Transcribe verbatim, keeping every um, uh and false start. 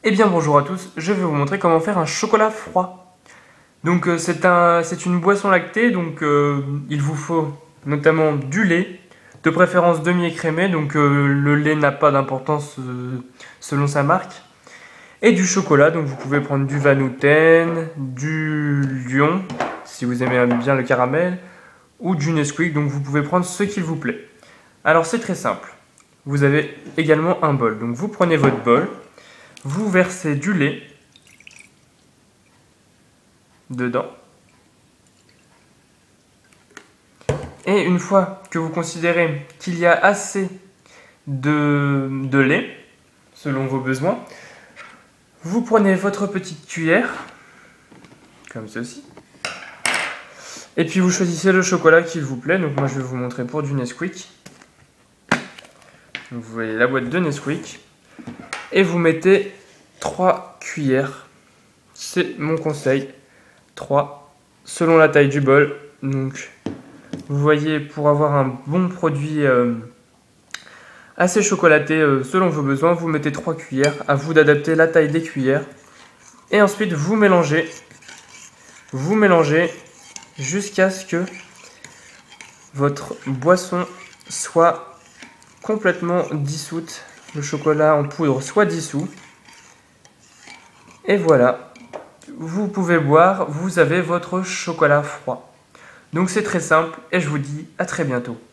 Eh bien bonjour à tous, je vais vous montrer comment faire un chocolat froid. Donc euh, c'est un, c'est une boisson lactée, donc euh, il vous faut notamment du lait, de préférence demi-écrémé, donc euh, le lait n'a pas d'importance euh, selon sa marque. Et du chocolat, donc vous pouvez prendre du Vanouten, du Lion, si vous aimez bien le caramel, ou du Nesquik, donc vous pouvez prendre ce qu'il vous plaît. Alors c'est très simple, vous avez également un bol, donc vous prenez votre bol, vous versez du lait dedans. Et une fois que vous considérez qu'il y a assez de, de lait, selon vos besoins, vous prenez votre petite cuillère, comme ceci, et puis vous choisissez le chocolat qu'il vous plaît. Donc moi je vais vous montrer pour du Nesquik. Donc vous voyez la boîte de Nesquik, et vous mettez trois cuillères, c'est mon conseil, trois, selon la taille du bol. Donc vous voyez, pour avoir un bon produit euh, assez chocolaté euh, selon vos besoins, vous mettez trois cuillères. À vous d'adapter la taille des cuillères. Et ensuite, vous mélangez. Vous mélangez jusqu'à ce que votre boisson soit complètement dissoute. Le chocolat en poudre soit dissous. Et voilà. Vous pouvez boire. Vous avez votre chocolat froid. Donc c'est très simple et je vous dis à très bientôt.